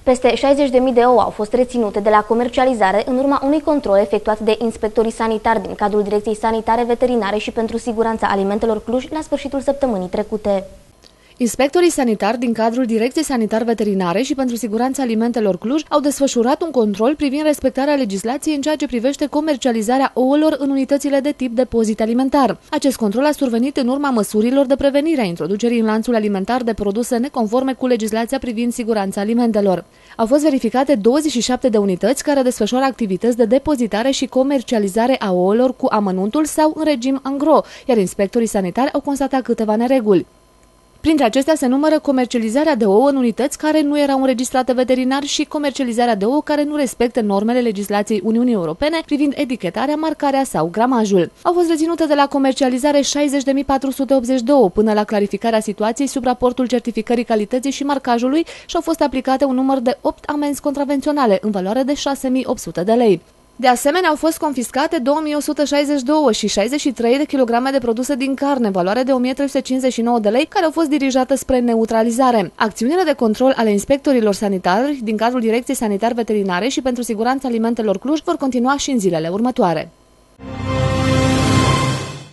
Peste 60.000 de ouă au fost reținute de la comercializare în urma unui control efectuat de inspectorii sanitari din cadrul Direcției Sanitare Veterinare și pentru Siguranța Alimentelor Cluj la sfârșitul săptămânii trecute. Inspectorii sanitari din cadrul Direcției Sanitar-Veterinare și pentru Siguranța Alimentelor Cluj au desfășurat un control privind respectarea legislației în ceea ce privește comercializarea ouălor în unitățile de tip depozit alimentar. Acest control a survenit în urma măsurilor de prevenire a introducerii în lanțul alimentar de produse neconforme cu legislația privind siguranța alimentelor. Au fost verificate 27 de unități care desfășoară activități de depozitare și comercializare a ouălor cu amănuntul sau în regim angro, iar inspectorii sanitari au constatat câteva nereguli. Printre acestea se numără comercializarea de ouă în unități care nu erau înregistrate veterinar și comercializarea de ouă care nu respectă normele legislației Uniunii Europene privind etichetarea, marcarea sau gramajul. Au fost reținute de la comercializare 60.482 până la clarificarea situației sub raportul certificării calității și marcajului și au fost aplicate un număr de 8 amenzi contravenționale în valoare de 6.800 de lei. De asemenea, au fost confiscate 2.162 și 63 de kilograme de produse din carne, valoare de 1.359 de lei, care au fost dirijate spre neutralizare. Acțiunile de control ale inspectorilor sanitari din cadrul Direcției Sanitar-Veterinare și pentru Siguranța Alimentelor Cluj vor continua și în zilele următoare.